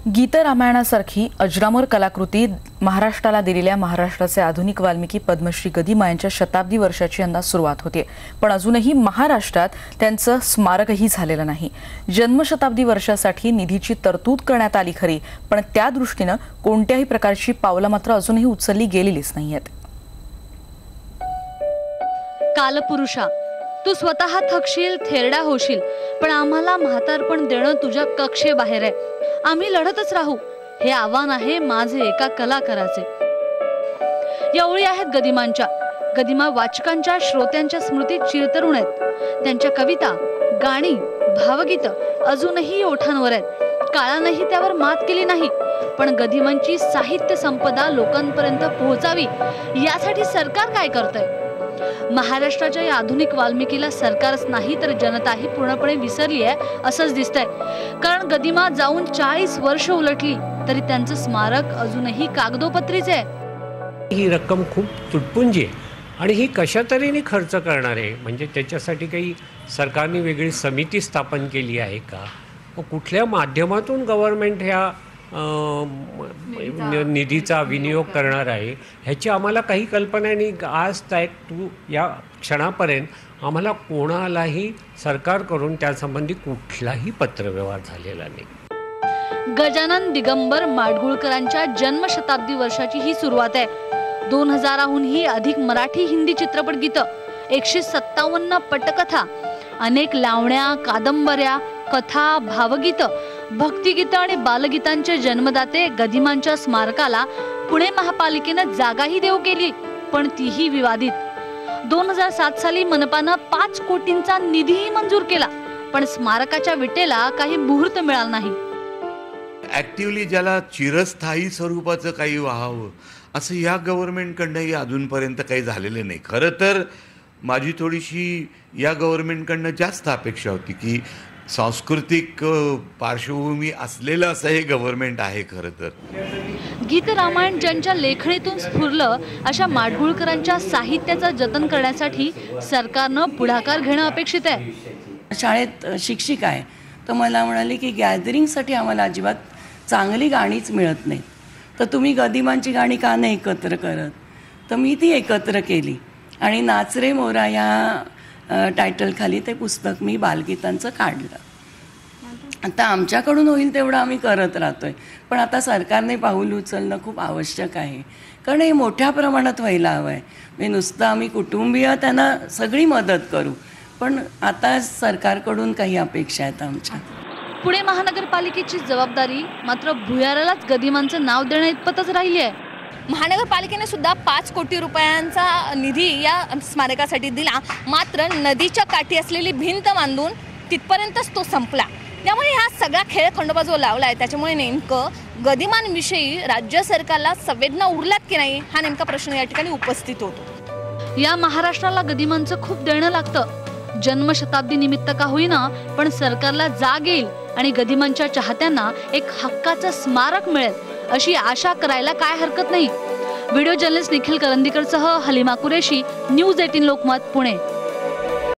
गीत रामायणासारखी अजरामर कलाकृती महाराष्ट्राला दिलेल्या महाराष्ट्राचे आधुनिक वाल्मिकी पद्मश्री गदिमा यांच्या शताब्दी वर्षाची यंदा सुरुवात होते, पण अजूनही महाराष्ट्रात त्यांचं स्मारकही झालेलं नाही। जन्मशताब्दी वर्षासाठी निधीची तरतूद करण्यात आली खरी, पण त्या दृष्टीने कोणत्याही प्रकारची पावलं मात्र अजूनही उचलली गेलेलीच नाहीयेत। कालपुरुषा, तू स्वतः थकशील, थेरडा होशील, पण आम्हाला म्हातारपण देणं तुझ्या कक्षेबाहेर आहे। आम्ही लढतच राहू, हे आव्हान आहे माझे एका कलाकाराचे। या ओळी आहेत गदिमांच्या। गदिमा वाचकांच्या, श्रोत्यांच्या स्मृतीत चिरतरुण आहेत। त्यांच्या कविता, गाणी, भावगीत अजूनही ओठांवर आहेत। काळानेही त्यावर मात केली नाही, पण गदिमांची साहित्य संपदा लोकांपर्यंत पोहोचावी यासाठी सरकार काय करतंय? महाराष्ट्राच्या या आधुनिक वाल्मिकीला सरकारच नाही तर जनताही पूर्णपणे विसरली आहे असंच दिसतंय। कारण गदिमा जाऊन 40 वर्ष उलटली तरी त्यांचं स्मारक अजूनही कागदोपत्रीच आहे। ही रक्कम खूप तुटपुंजी आहे आणि ही कशा तऱ्हेने खर्च करणार आहे? म्हणजे त्याच्यासाठी काही सरकारने वेगळी समिती स्थापन केली आहे का? कुठल्या माध्यमातून गव्हर्नमेंट ह्या निधीचा विनियोग करणार आहे ह्याची आम्हाला काही कल्पना नाही। आज तू या क्षणापर्यंत आम्हाला कोणालाही सरकारकडून त्यासंबंधी कुठलाही पत्रव्यवहार झालेला नाही। गजानन दिगंबर माडगुळकरांच्या जन्मशताब्दी वर्षाची ही सुरुवात आहे। 2000हूनही अधिक मराठी हिंदी चित्रपट गीतं, 157 पटकथा, अनेक लावण्या, कादंबऱ्या, कथा, भावगीतं, भक्तिगीतं आणि बालगीतांचे जन्मदाते गदिमांच्या स्मारकाला पुणे महापालिकेने जागाही देऊ केली, पण तीही विवादित। 2007 साली मनपानं 5 कोटींचा निधीही मंजूर केला, पण स्मारकाच्या विटेला काही मुहूर्त मिळाला नाही। ॲक्टिव्हली ज्याला चिरस्थायी स्वरूपाचं काही व्हावं असं या गव्हर्नमेंटकडनंही अजूनपर्यंत काही झालेलं नाही। खरं तर माझी थोडीशी या गव्हर्नमेंटकडनं जास्त अपेक्षा होती की सांस्कृतिक पार्श्वभूमी असलेलं असं हे गव्हर्नमेंट आहे। खरं तर गीत रामायण ज्यांच्या लेखणीतून स्फुरलं अशा माडगुळकरांच्या साहित्याचं जतन करण्यासाठी सरकारनं पुढाकार घेणं अपेक्षित आहे। शाळेत शिक्षिका आहे तर मला म्हणाले की गॅदरिंगसाठी आम्हाला अजिबात चांगली गाणीच मिळत नाहीत, तर तुम्ही गदिमांची गाणी का नाही एकत्र करत? तर मी ती एकत्र केली आणि नाच रे मोरा या टायटलखाली ते पुस्तक मी बालगीतांचं काढलं। आता आमच्याकडून होईल तेवढं आम्ही करत राहतोय, पण आता सरकारने पाऊल उचलणं खूप आवश्यक आहे, कारण हे मोठ्या प्रमाणात व्हायला हवं आहे। म्हणजे नुसतं आम्ही कुटुंबीय त्यांना सगळी मदत करू, पण आता सरकारकडून काही अपेक्षा आहेत आमच्या। पुणे महानगरपालिकेची जबाबदारी मात्र भुयारालाच गदिमांचं नाव देण्या इतपतच राहिली आहे। महानगरपालिकेने सुद्धा 5 कोटी रुपयांचा निधी या स्मारकासाठी दिला, मात्र नदीच्या काठी असलेली भिंत बांधून तिथपर्यंतच तो संपला। त्यामुळे हा सगळा खेळ खंडोबा जो लावला आहे त्याच्यामुळे नेमकं गदिमांविषयी राज्य सरकारला संवेदना उरल्यात की नाही हा नेमका प्रश्न या ठिकाणी उपस्थित होतो। या महाराष्ट्राला गदिमांचं खूप देणं लागतं। जन्मशताब्दी निमित्त का होईना, पण सरकारला जाग येईल आणि गदिमांच्या चाहत्यांना एक हक्काचं स्मारक मिळेल अशी आशा करायला काय हरकत नाही। व्हिडिओ जर्नलिस्ट निखिल करंदीकरसह हलिमा कुरेशी, न्यूज 18 लोकमत, पुणे।